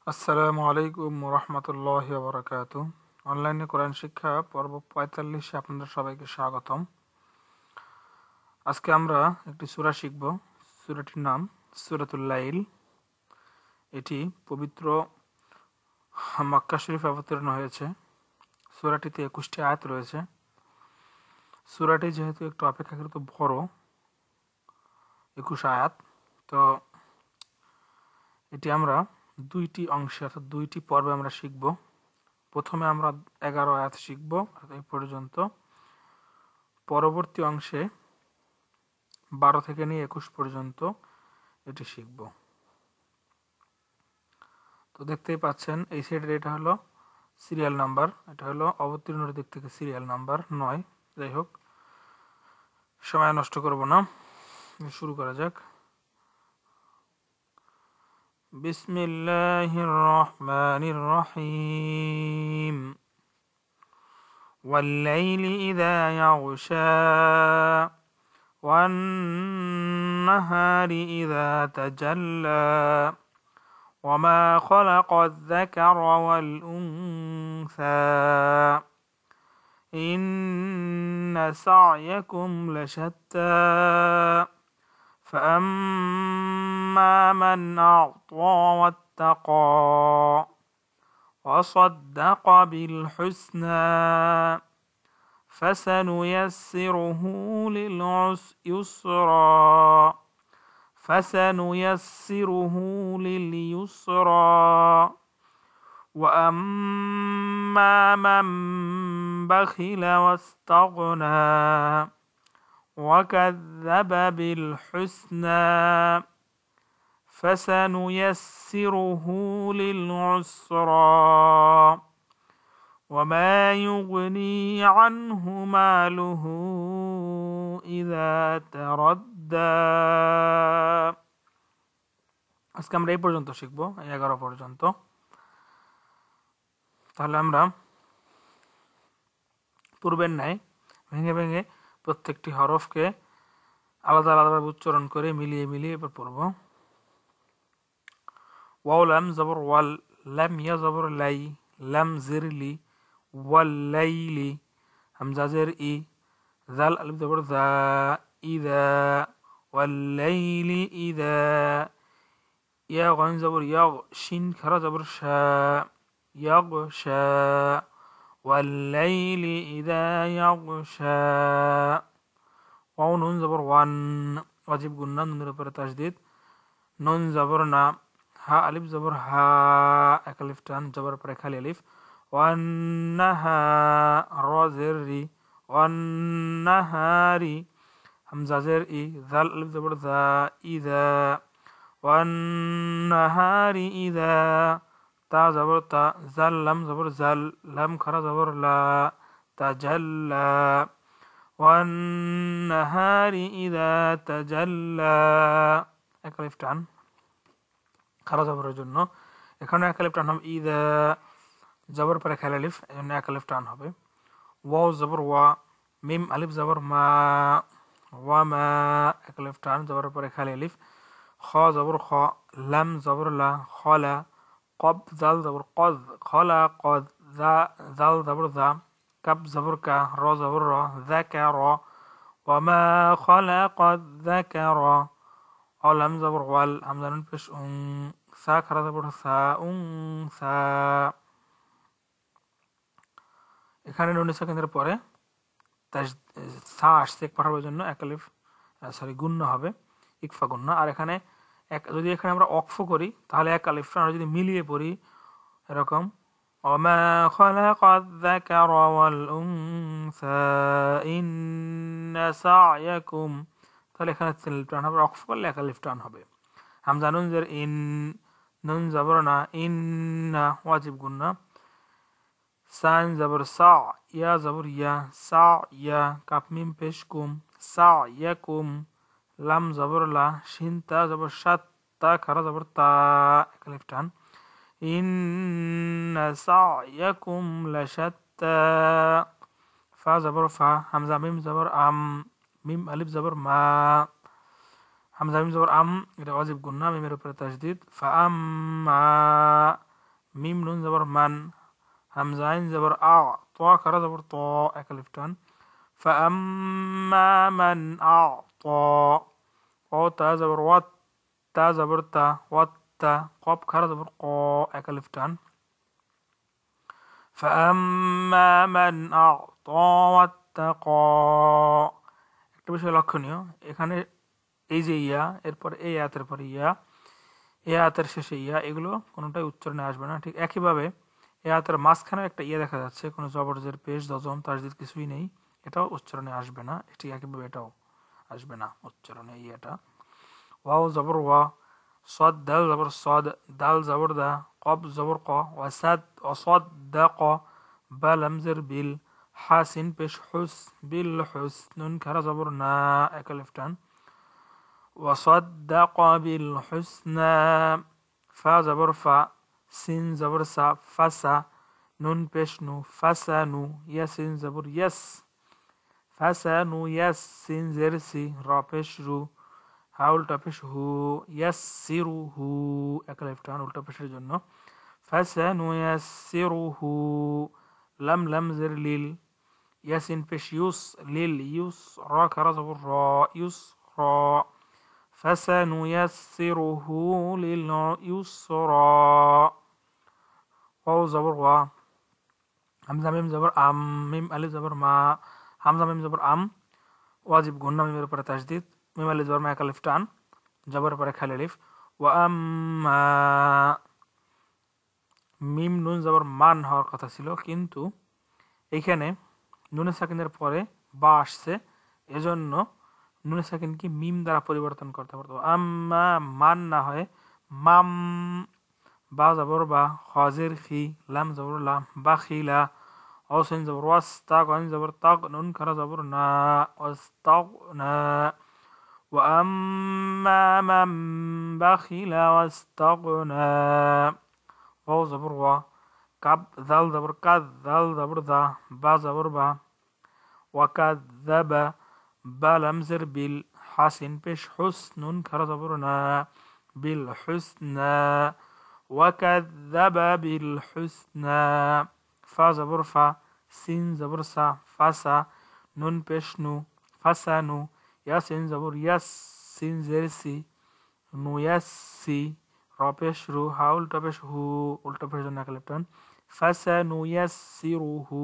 আসসালামু আলাইকুম রহমতুল্লাহি ওয়া বারাকাতুহু। অনলাইনে কোরআন শিক্ষা পর্ব ৪৫-এ আপনাদের সবাইকে স্বাগতম। আজকে আমরা একটি সূরা শিখব। সূরাটির নাম সূরাতুল লাইল। এটি পবিত্র মক্কা শরীফে অবতীর্ণ হয়েছে। সূরাটিতে ২১টি আয়াত রয়েছে। সূরাটি যেহেতু একটু অপেক্ষাকৃত বড়, ২১ আয়াত, তো এটি আমরা দুইটি অংশে অর্থাৎ দুইটি পর্বে আমরা শিখব। প্রথমে আমরা ১১ আয়াত শিখব এই পর্যন্ত। পরবর্তী অংশে ১২ থেকে নিয়ে ২১ পর্যন্ত এটি শিখব। তো দেখতেই পাচ্ছেন এই সাইডের এটা হলো সিরিয়াল নাম্বার, এটা হলো অবতীর্ণের দিক থেকে সিরিয়াল নাম্বার ৯। যাই হোক, সময় নষ্ট করব না, শুরু করা যাক। বিসমিল্লাহির রহমানির রহিম। والليل إذا يغشى والنهار إذا تجلى وما خلق الذكر والأنثى إن سعيكم لشتى فأما من أعطى واتقى وصدق بالحسنى فسنيسره لليسرى وأما من بخل واستغنى وكذب بالحسنى فسنيسره للعسرى وما يغني عنه ماله إذا تردى। আজকে আমরা এই পর্যন্ত শিখবো, ১১ পর্যন্ত। তাহলে আমরা পূর্বের ন্যায় ভেঙে ভেঙে প্রত্যেকটি হরফকে আলাদা আলাদাভাবে উচ্চারণ করে মিলিয়ে মিলিয়ে এবার পড়ব। ওয়াও লাম জবর ওয়াল, লাম ইয়া জবর লাই, লাম জিরলি, ওয়াল্লাইলি, হামজা জের ই, জাল আলিফ জবর জা, ইদা, ওয়াল্লাইলি ইদা, ইয়া গইন জবর ইয়াগ, শিন খারা জবর শা, ইয়াগশা, ওয়াল্লাইলি ইদা ইয়াগশা। ওয়াও নুন জবর ওয়ান, ওয়াজিব গুন্না, নুনের উপরে তাসদিদ, নুন জবর না, হা আলিফ জবর হা, এক আলিফ টান, জবর পরে খালি আলিফ, ওয়ান্নাহা, র জের রি, ওয়ান্নাহারি, হামজা জের ই, জাল আলিফ জবর জা, ইদা, ওয়ান্নাহারি ইদা, তা জবর তা, জাল লাম জবর জাল, লাম খারা জবর লা, তাজাল্লা, ওয়ান্নাহারি ইদা তাজাল্লা, এক আলিফ টান খারা জবরের জন্য। এখানে এক আলিফ টান হবে, ইদা জবর পরে খালি আলিফ, এই জন্য এক আলিফ টান হবে। ওয়াও জবর ওয়া, মিম আলিফ জবর মা, ওয়া মা, এক আলিফ টান, জবর পরে খালি আলিফ। খ জবর খ, লাম জবর লা, খলা, কব জাল জবর কদ, খলা কদ, জাল জবর জা, কাব জবর কা, র জবর র, যাকার, ওয়ামা খলাকাদ যাকার, লাম জবর ওয়াল, হামজা নুন পেশ উং, সা খারা জবর সা, উং সা। এখানে নুন সেকেন্ডের পরে সা আসছে এক পাঠাবার জন্য এক আলিফ গুণ্য হবে, ইকফা গুণ্য। আর এখানে যদি এখানে আমরা অক্ফ করি তাহলে এক আলিফ আমরা যদি মিলিয়ে পড়ি এরকম, ওমা খালাকাদ যাকারা ওয়াল উনসা ইন্না সা'য়াকুম, তাহলে এখানে তিন আলিফ টান হবে, অক্ফ করলে এক আলিফ টান হবে। হামজা নুন জের ইন, নুন জবর না, ইন্না, ওয়াজিব গুন্না, সাইন জবর সা, ইয়া জবর ইয়া, সা ইয়া, কাপ মিম পেশ কুম, সা ইয়াকুম, লাম জবর লা, শিন তা জবর সাত, তা খারা জবর তা, এক আলিফ টান, ইন্না সা'য়াকুম লাশাত্তা, ফা জবর ফা, হামজা মিম জবর আম, মিম আলিফ জবর মা, হামজা মিম জবর আম, এটা ওয়াজিব গুন্না, মিমের উপরে তাসদিদ, ফা আম্মা, মিম নুন জবর মান, হামজা আইন জবর আ, ত খারা জবর ত, এক আলিফ টান। ফাআম্মা মান আ'তা, ও তা জবর ওয়াত, তা জবর তা, ওয়াত্তা, কফ খারা জবর ক, এক আলিফ টান। ফাআম্মা মান আ'তা ওয়াত্তাকা। একটা বিষয় লক্ষণীয়, এখানে এই যে ইয়া, এরপর এই আয়াতের পরে ইয়া, এ আয়াতের শেষে ইয়া, এগুলো কোনোটাই উচ্চারণে আসবে না। ঠিক একইভাবে এ আয়াতের মাঝখানে একটা ইয়া দেখা যাচ্ছে, কোনো জবরজের পেশ জজম তাসদিদ কিছুই নেই, এটাও উচ্চারণে আসবে না। ঠিক একইভাবে এটাও আসবে না উচ্চারণে ইয়াটা। ওয়াও জবর ওয়া, সদ দাল জবর সদ, দাল জবর দা, কব জবর ক, ওয়াসাদ অসদ দা ক, বা লামজের বিল, হাসিন পেশ হুস, বিল হুস, নুন খারা জবর না, এক আলিফ টান। وصدق بالحسنى، فا زبر فا، سين زبر سا، فسا، نون পেশ নু, ফাসানু, ইয়াসিন জবর ইয়াস, ফাসানু ইয়াস, সিন জের সি, র পেশ রু, হা উল্টা পেশ হু, ইয়াসসিরু হু, এক আলিফ টান উল্টা পেশের জন্য। ফাসানু ইয়াসসিরুহু, লাম লাম জের লিল, ইয়াসিন পেশ ইউস, লিল ইউস, র খারা জবর র, ইউস র, فسنيسره لليسرى، واو زبر وا، হামজা মিম জবর আম, মিম আলিফ জবর মা, হামজা মিম জবর আম, ওয়াজিব গুন্না, মিমের উপরে তাসদিদ, মিম আলিফ জবর মা, এক আলিফ টান, জবরের পরে খালি আলিফ। ওয়া আম্মা, মিম নুন জবর মান হওয়ার কথা ছিল, কিন্তু এইখানে নুনে সাকিনের পরে বা আসছে, এজন্য নুনে সাকিন কি মিম দ্বারা পরিবর্তন করতে পারতো। আম্মা মান না হয় মাম, বা জবর বা, খাজির খি, লাম জবর লাম, বা খিলা, অসিন জবর ওয়াস, তাক আইন জবর তাক, নুন খারা জবর না, ওয়াস্তাগ না। ওয়া আম্মা মান বাখিলা ওয়াস্তাগনা, ওয়াও জবর ওয়া, কাব জাল জবর কাদ, জাল জবর দা, বা জবর বা, ওয়াকাযাবা, বা লামজের বিল, হাসিন পেশ হুস, নুন খারা জবর না, বিল হুসনা, ওয়াকাযাবা বিল হুসনা, ফা জবর ফা, সিন জবর সা, ফাসা, নুন পেশ নু, ফাসানু, ইয়াসিন জবর ইয়াস, সিন জের সি, নু ইয়াসসি, র পেশ রু, হা উল্টা পেশ হু, উল্টা পেশ জন্য এক আলিফ টান। ফাসানু ইয়াসসিরুহু,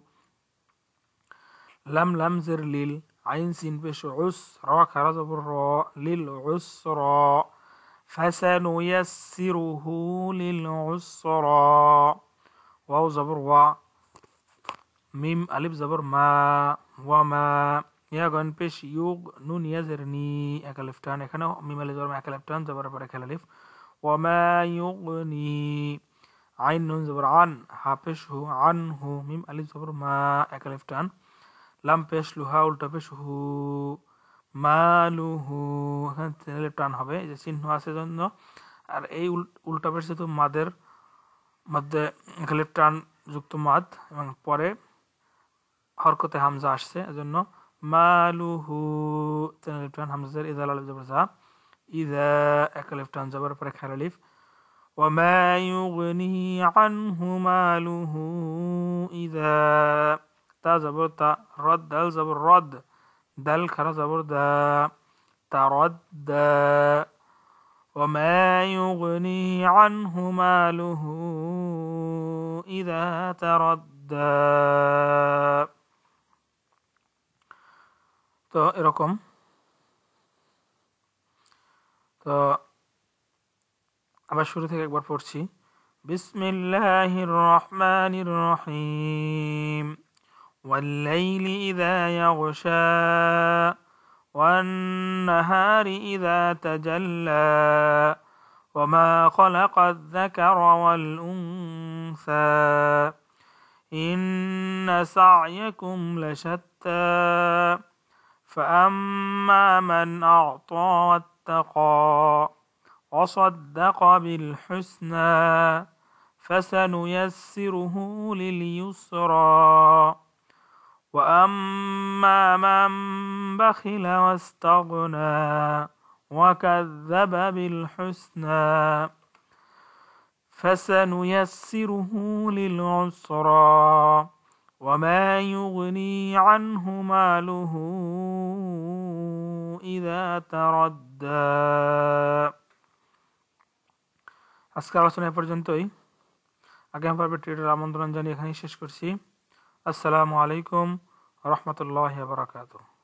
লাম লাম জের লিল, আইন সিন পেশ উস, র খারা জবর র, লিল উসরা, ফাসানুয়াসসিরুহু লিল উসরা, ওয়াও জবর ওয়া, মিম আলিফ জবর মা, ওয়া মা, ইয়া গন পেশ ইউগ, নুন ইয়া জের নি, এক আলিফ টান, এখানেও মিম আলিফ জবর এক আলিফ টান, জবরের পরে খেলা আলিফ। ওয়া মা ইউগনি, আইন নুন জবর আন, হা পেশ হু, আন হু, মিম আলিফ জবর মা, এক আলিফ টান, লাম পেশ লুহা উল্টা পেশ হু, মালুহু, এখানে টান হবে, এই যে চিহ্ন আছে জন্য। আর এই উল্টা পেশ যেহেতু মাদের মধ্যে এখানে টান যুক্ত মাদ, এবং পরে হরকতে হামজা আসছে, এজন্য মালুহু, টান, হামজার ইজা আলিফ জবর যা, ইজা, এক আলিফ টান, জবরের পরে খেয়াল আলিফ। وما يغني عنه ماله إذا، تا زبر تا، رد دال زبر رد، دال خرا زبر دا، تردى، وما يغني عنه ماله إذا تردى। তো এরকম, তো আবার শুরু থেকে একবার পড়ছি। বিসমিল্লাহির রহমানির রহিম, والليل إذا يغشى والنهار إذا تجلى وما خلق الذكر والأنثى إن سعيكم لشتى فأما من أعطى واتقى وصدق بالحسنى فسنيسره لليسرى وأما من بخل واستغنى وكذب بالحسنى فسنيسره للعسرى وما يغني عنه ماله إذا تردى আজকের আলোচনা এ পর্যন্তই। আগামী পর্বে ট্রেডের আমন্ত্রণ জানিয়ে এখানেই শেষ করছি। আসসালামু আলাইকুম রহমতুল্লাহি ওয়া বারাকাতুহু।